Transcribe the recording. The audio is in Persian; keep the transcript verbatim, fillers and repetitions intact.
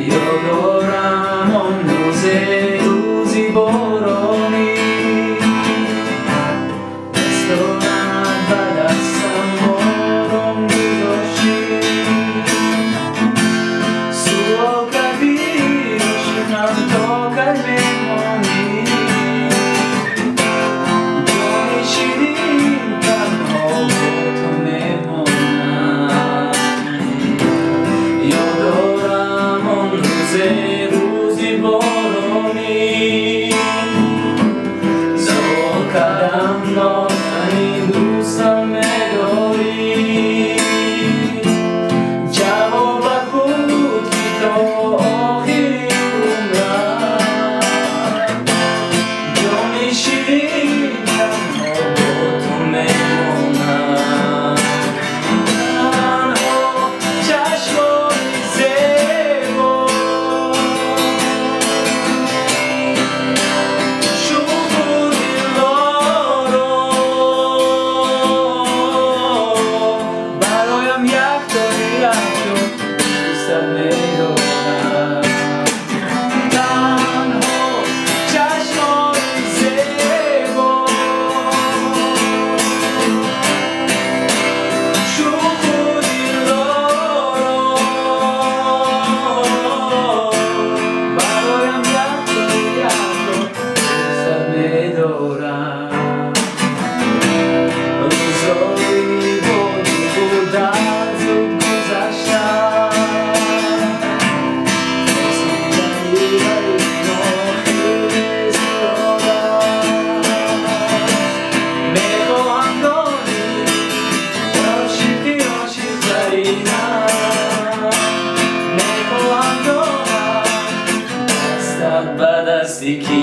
یادارم آن روز روزی بارانی دستانت و دستم باران گذاشتی سوال کردی عاشقم تا کی بمانی جان شیرین تنها با تو میمانم یادارم آن روز روزی بارانی سوال کردم نازنین دوستم می‌داری جوابت بود که تا آخری عمرم جان شیرین تنها با تو میمانم تنها چشمان زیبا شوخ و دلدارا برایم یک دریغ شد دوستت می‌دارم تنها چشمان زیبا شوخ و دلدارا برایم یک دریغ شد دوستت می‌دارم روزایی بادی بود از زود گذشتم رسیدن یه آخر زیاد است میخواهم دانی عاشقی عاشق ترینم میخواهم دارم دستت به دستی که